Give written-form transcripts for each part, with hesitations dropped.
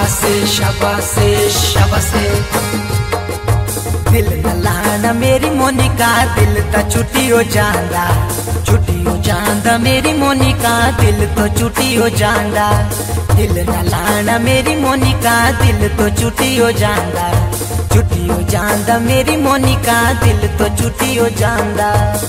शाबाशे शाबाशे शाबाशे। दिल न लाना मेरी मोनिका, दिल तो छुट्टी हो जांदा, छुट्टी हो जांदा मेरी मोनिका, दिल तो छुट्टी हो जांदा। दिल न लाना मेरी मोनिका, दिल तो छुट्टी हो जांदा, छुट्टी हो जांदा मेरी मोनिका, दिल तो छुट्टी हो जांदा।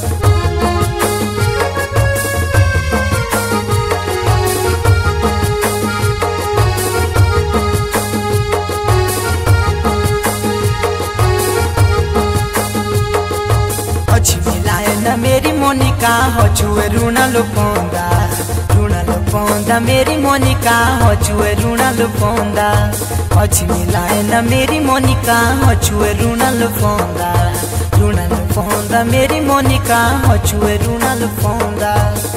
अच्छी मिलाए न मेरी मोनिका, हो छुए रूना लुपौंदा, रूना लुपौंदा मेरी मोनिका, हो छुए रूना लुपौंदा। अच्छी मिलाए न मेरी मोनिका, हो छुए रूना लुपौंदा, रूना लुपौंदा मेरी मोनिका, हो छुए रूना लुपौंदा।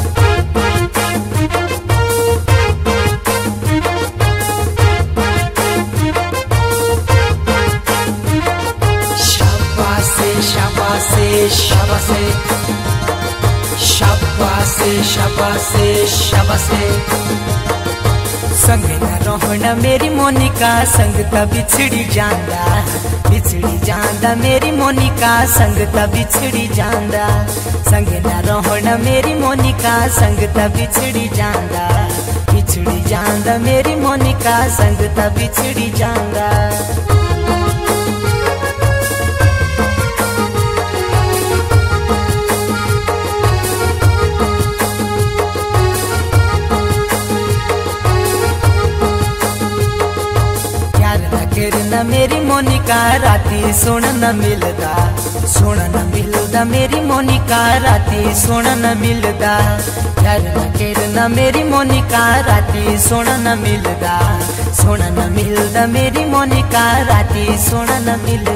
शाबाशे शाबाशे शाबाशे शाबाशे शाबाशे शाबाशे। संग न रोहना मेरी मोनिका, संग त बिछड़ी जांदा, बिछड़ी जांदा मेरी मोनिका, संग त बिछड़ी जांदा। संग न रोहना मेरी मोनिका, संग त बिछड़ी जांदा, बिछड़ी जांदा मेरी मोनिका, संग त बिछड़ी जांदा। न मेरी मोनिका, राती सोन न मिलदा, सोन न मिलदा मेरी मोनिका, राती सोन न मिलदा। यार न केर न मेरी मोनिका, राती सोन न मिलदा, सोन न मिलदा मेरी मोनिका, राती सोन न मिलदा।